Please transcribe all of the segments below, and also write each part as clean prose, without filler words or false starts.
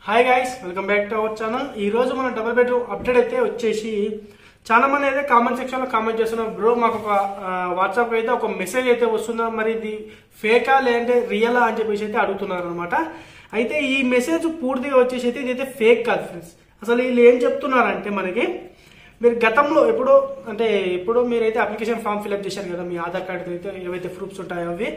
Hi guys, welcome back to our channel. ఈ రోజు మన డబుల్ బెడ్రూమ్ అప్డేట్ అయితే వచ్చేసి చాలా మంది అయితే కామెంట్ సెక్షన్ లో కామెంట్ చేస్తున్నారు. బ్రో మాకు ఒక వాట్సాప్ అయితే ఒక మెసేజ్ అయితే వస్తుందా, మరి ఇది ఫేకా లేదంటే రియలా అని చెప్పేసి అయితే అడుగుతున్నారు అనమాట. అయితే ఈ మెసేజ్ పూర్తిగా వచ్చేసి అయితే ఇదైతే ఫేక్ కాదు ఫ్రెండ్స్. అసలు వీళ్ళు ఏం చెప్తున్నారంటే మనకి, మీరు గతంలో ఎప్పుడు మీరైతే అప్లికేషన్ ఫామ్ ఫిల్అప్ చేశారు కదా, మీ ఆధార్ కార్డు అయితే ఏవైతే ప్రూఫ్స్ ఉంటాయో అవి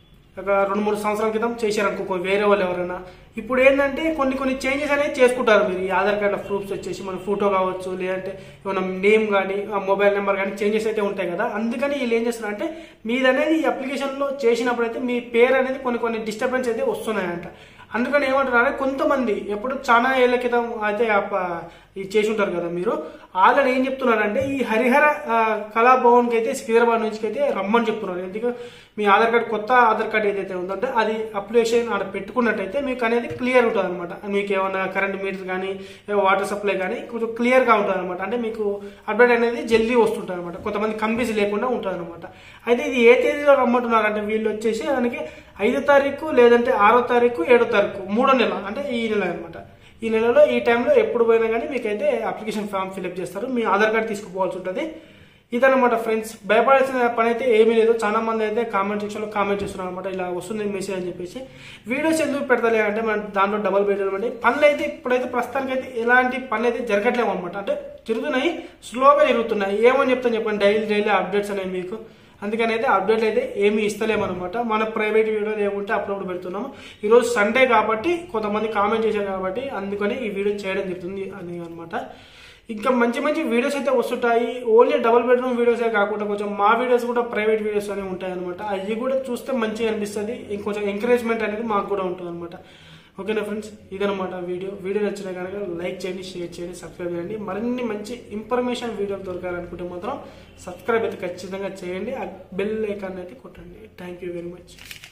ఒక 2-3 సంవత్సరాల క్రితం చేశారనుకో వేరే వాళ్ళు ఎవరైనా. ఇప్పుడు ఏంటంటే కొన్ని చేంజెస్ అనేది చేసుకుంటారు. మీరు ఈ ఆధార్ కార్డు ప్రూఫ్స్ వచ్చేసి మన ఫోటో కావచ్చు, లేదంటే ఏమైనా నేమ్ కానీ మొబైల్ నెంబర్ కానీ చేంజెస్ అయితే ఉంటాయి కదా. అందుకని వీళ్ళు ఏం చేస్తున్నారంటే మీది అనేది ఈ అప్లికేషన్లో చేసినప్పుడు అయితే మీ పేరు అనేది కొన్ని డిస్టర్బెన్స్ అయితే వస్తున్నాయంట. అందుకని ఏమంటున్నారంటే కొంతమంది ఎప్పుడు చాలా ఏళ్ల క్రితం అయితే ఇది చేసి ఉంటారు కదా, మీరు ఆల్రెడీ ఏం చెప్తున్నారంటే ఈ హరిహర కళాభవన్కి అయితే సికింద్రాబాద్ నుంచి అయితే రమ్మని చెప్తున్నారు. ఎందుకు మీ ఆధార్ కార్డు కొత్త ఆధార్ కార్డు ఏదైతే ఉందంటే అది అప్లికేషన్ ఆడ పెట్టుకున్నట్టయితే మీకు అనేది క్లియర్ ఉంటుంది అనమాట. మీకు ఏమైనా కరెంట్ మీటర్ కానీ వాటర్ సప్లై కానీ కొంచెం క్లియర్గా ఉంటుంది అనమాట. అంటే మీకు అప్డేట్ అనేది జల్దీ వస్తుంటుంది అనమాట, కొంతమంది కంబీస్ లేకుండా ఉంటుంది అనమాట. అయితే ఇది ఏ తేదీలో రమ్మంటున్నారంటే వీళ్ళు వచ్చేసి దానికి 5వ తారీఖు లేదంటే 6వ తారీఖు 7వ తారీఖు 3వ నెల, అంటే ఈ నెల అనమాట. ఈ నెలలో ఈ టైంలో ఎప్పుడు పోయినా కానీ మీకైతే అప్లికేషన్ ఫామ్ ఫిల్అప్ చేస్తారు, మీ ఆధార్ కార్డు తీసుకుపోవాల్సి ఉంటుంది. ఇదనమాట ఫ్రెండ్స్. భయపడాల్సిన పని అయితే ఏమీ లేదు. చాలా మంది అయితే కామెంట్ సెక్షన్ లో కామెంట్ చేస్తున్నారు అనమాట, ఇలా వస్తుంది మెసేజ్ అని చెప్పేసి. వీడియోస్ ఎందుకు పెడతలే అంటే మన దాంట్లో డబుల్ బెడ్రూమ్ అంటే పనులు అయితే ఇప్పుడైతే ప్రస్తుతానికి అయితే ఎలాంటి పనులు అయితే జరగట్లేము అనమాట. అంటే జరుగుతున్నాయి, స్లోగా జరుగుతున్నాయి. ఏమని చెప్తాను చెప్పండి, డైలీ అప్డేట్స్ అనేవి మీకు. అందుకని అయితే అప్డేట్ అయితే ఏమీ ఇస్తలేమన్నమాట. మన ప్రైవేట్ వీడియోలు ఏముంటే అప్పుడప్పుడు పెడుతున్నాము. ఈరోజు సండే కాబట్టి కొంతమంది కామెంట్ చేశారు కాబట్టి అందుకని ఈ వీడియో చేయడం జరుగుతుంది అని అనమాట. ఇంకా మంచి వీడియోస్ అయితే వస్తుంటాయి. ఓన్లీ డబుల్ బెడ్రూమ్ వీడియోసే కాకుండా కొంచెం మా వీడియోస్ కూడా ప్రైవేట్ వీడియోస్ అనేవి ఉంటాయి అనమాట. అవి కూడా చూస్తే మంచిగా అనిపిస్తుంది, ఇంకొంచెం ఎంకరేజ్మెంట్ అనేది మాకు కూడా ఉంటుంది అనమాట. ఓకేనా ఫ్రెండ్స్, ఇదనమాట వీడియో నచ్చినా కనుక లైక్ చేయండి, షేర్ చేయండి, సబ్స్క్రైబ్ చేయండి. మరిన్ని మంచి ఇన్ఫర్మేషన్ వీడియోలు దొరకాలనుకుంటే మాత్రం సబ్స్క్రైబ్ అయితే ఖచ్చితంగా చేయండి. ఆ బెల్ ఐకాన్ అయితే కొట్టండి. Thank you very much.